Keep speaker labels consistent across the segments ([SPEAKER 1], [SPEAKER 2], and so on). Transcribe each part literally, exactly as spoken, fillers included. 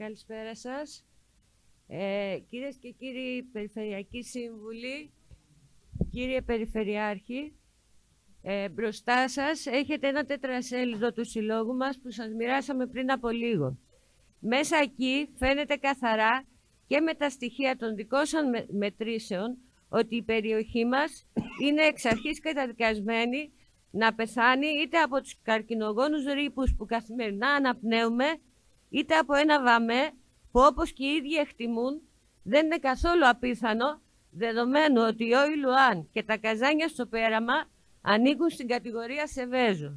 [SPEAKER 1] Καλησπέρα σας. Ε, κυρίες και κύριοι Περιφερειακοί Σύμβουλοι, κύριε Περιφερειάρχη, ε, μπροστά σας έχετε ένα τετρασέλιδο του συλλόγου μας που σας μοιράσαμε πριν από λίγο. Μέσα εκεί φαίνεται καθαρά και με τα στοιχεία των δικών σας μετρήσεων ότι η περιοχή μας είναι εξ αρχής καταδικασμένη να πεθάνει είτε από τους καρκινογόνους ρήπους που καθημερινά αναπνέουμε, είτε από ένα βαμέ που, όπως και οι ίδιοι εκτιμούν, δεν είναι καθόλου απίθανο, δεδομένου ότι ο Ηλουάν και τα καζάνια στο πέραμα ανήκουν στην κατηγορία Σεβέζο.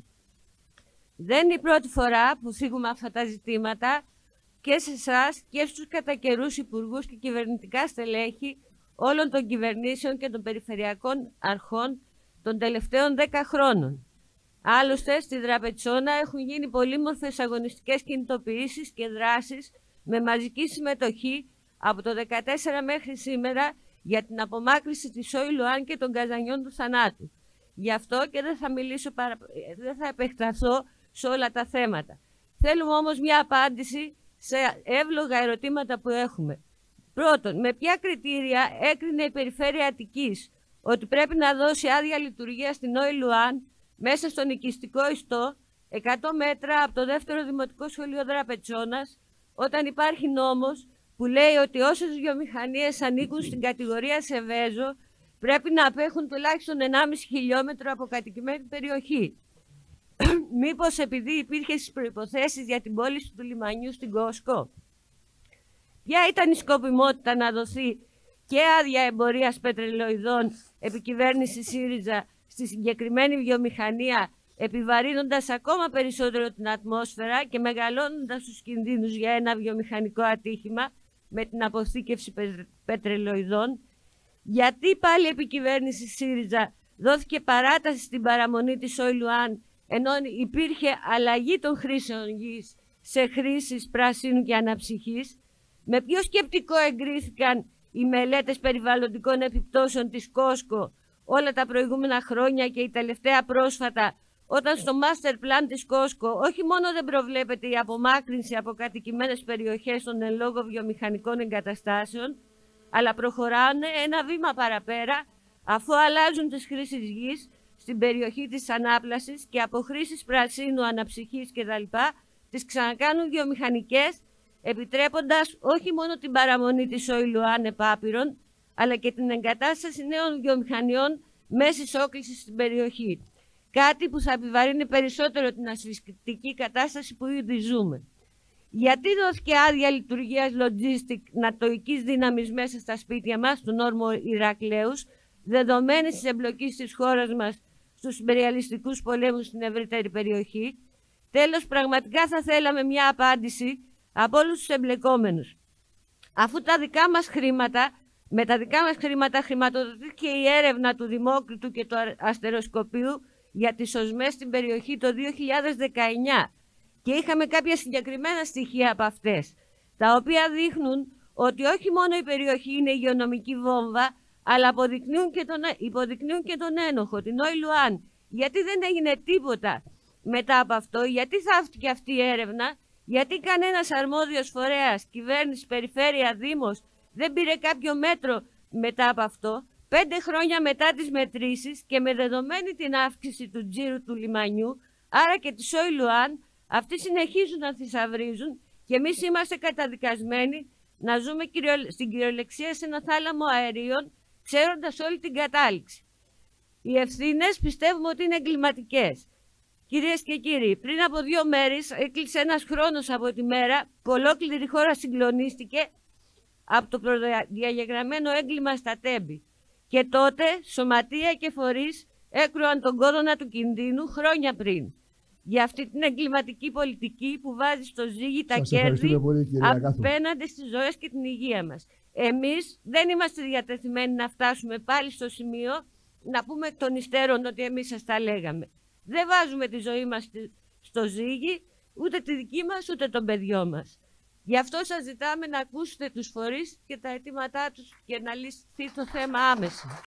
[SPEAKER 1] Δεν είναι η πρώτη φορά που θίγουμε αυτά τα ζητήματα και σε εσάς και στους κατά καιρούς υπουργούς και κυβερνητικά στελέχη όλων των κυβερνήσεων και των περιφερειακών αρχών των τελευταίων δέκα χρόνων. Άλλωστε, στη Δραπετσόνα έχουν γίνει πολύμορφες αγωνιστικές κινητοποιήσεις και δράσεις με μαζική συμμετοχή από το δύο χιλιάδες δεκατέσσερα μέχρι σήμερα για την απομάκρυνση της Σόι-Λουάν και των καζανιών του θανάτου. Γι' αυτό και δεν θα μιλήσω, παρα... δεν θα επεκταθώ σε όλα τα θέματα. Θέλουμε όμως μια απάντηση σε εύλογα ερωτήματα που έχουμε. Πρώτον, με ποια κριτήρια έκρινε η Περιφέρεια Αττικής ότι πρέπει να δώσει άδεια λειτουργία στην Σόι-Λουάν μέσα στον οικιστικό ιστό, εκατό μέτρα από το δεύτερο Δημοτικό Σχολείο Δραπετσόνας, όταν υπάρχει νόμος που λέει ότι όσες βιομηχανίες ανήκουν στην κατηγορία Σεβέζο πρέπει να απέχουν τουλάχιστον ενάμιση χιλιόμετρο από κατοικημένη περιοχή. Μήπως επειδή υπήρχε στις προϋποθέσεις για την πώληση του λιμανιού στην Κόσκο? Ποια ήταν η σκοπιμότητα να δοθεί και άδεια εμπορίας πετρελοειδών επί κυβέρνηση ΣΥΡΙΖΑ στη συγκεκριμένη βιομηχανία, επιβαρύνοντας ακόμα περισσότερο την ατμόσφαιρα και μεγαλώνοντας τους κινδύνους για ένα βιομηχανικό ατύχημα με την αποθήκευση πετρελοειδών? Γιατί πάλι επί κυβέρνηση ΣΥΡΙΖΑ δόθηκε παράταση στην παραμονή της Σόι-Λουάν, ενώ υπήρχε αλλαγή των χρήσεων γης σε χρήσεις πράσινου και αναψυχής? Με ποιο σκεπτικό εγκρίθηκαν οι μελέτες περιβαλλοντικών επιπτώσεων της Κόσκο όλα τα προηγούμενα χρόνια και η τελευταία πρόσφατα, όταν στο master plan της Κόσκο όχι μόνο δεν προβλέπεται η απομάκρυνση από κατοικημένες περιοχές των εν λόγω βιομηχανικών εγκαταστάσεων, αλλά προχωράνε ένα βήμα παραπέρα, αφού αλλάζουν τις χρήσεις γης στην περιοχή της ανάπλασης και από χρήσεις πρασίνου, αναψυχής κτλ. Τις ξανακάνουν βιομηχανικές, επιτρέποντας όχι μόνο την παραμονή της Σόι-Λουάν επάπειρων, αλλά και την εγκατάσταση νέων βιομηχανιών μέσης όκλησης στην περιοχή. Κάτι που θα επιβαρύνει περισσότερο την ασφυκτική κατάσταση που ήδη ζούμε. Γιατί δόθηκε άδεια λειτουργίας logistic νατοικής δύναμης μέσα στα σπίτια μας, του Νόρμο Ηρακλέους, δεδομένης της εμπλοκής της χώρας μας στους υπεριαλιστικούς πολέμους στην ευρύτερη περιοχή? Τέλος, πραγματικά θα θέλαμε μια απάντηση από όλους τους εμπλεκόμενους. Αφού τα δικά μας χρήματα, με τα δικά μας χρήματα χρηματοδοτήθηκε η έρευνα του Δημόκριτου και του Αστεροσκοπείου για τις οσμές στην περιοχή το δύο χιλιάδες δεκαεννιά και είχαμε κάποια συγκεκριμένα στοιχεία από αυτές, τα οποία δείχνουν ότι όχι μόνο η περιοχή είναι υγειονομική βόμβα, αλλά αποδεικνύουν και τον, υποδεικνύουν και τον ένοχο, την Σόι-Λουάν. Γιατί δεν έγινε τίποτα μετά από αυτό? Γιατί θαύτηκε αυτή η έρευνα? Γιατί κανένας αρμόδιος φορέας, κυβέρνηση, περιφέρεια, δήμος δεν πήρε κάποιο μέτρο μετά από αυτό? Πέντε χρόνια μετά τις μετρήσεις και με δεδομένη την αύξηση του τζίρου του λιμανιού, άρα και τη Σόι-Λουάν, αυτοί συνεχίζουν να θησαυρίζουν και εμείς είμαστε καταδικασμένοι να ζούμε στην κυριολεξία σε ένα θάλαμο αερίων, ξέροντας όλη την κατάληξη. Οι ευθύνες πιστεύουμε ότι είναι εγκληματικές. Κυρίες και κύριοι, πριν από δύο μέρες έκλεισε ένας χρόνος από τη μέρα που ολόκληρη η χώρα συγκλονίστηκε από το προδιαγεγραμμένο έγκλημα στα Τέμπη. Και τότε σωματεία και φορείς έκρουαν τον κόδωνα του κινδύνου χρόνια πριν. Για αυτή την εγκληματική πολιτική που βάζει στο ζύγι τα κέρδη απέναντι στις ζωές και την υγεία μας. Εμείς δεν είμαστε διατεθειμένοι να φτάσουμε πάλι στο σημείο να πούμε εκ των υστέρων ότι εμείς σας τα λέγαμε. Δεν βάζουμε τη ζωή μας στο ζύγι, ούτε τη δική μας, ούτε των παιδιών μας. Γι' αυτό σας ζητάμε να ακούσετε τους φορείς και τα αιτήματά τους και να λυθεί το θέμα άμεσα.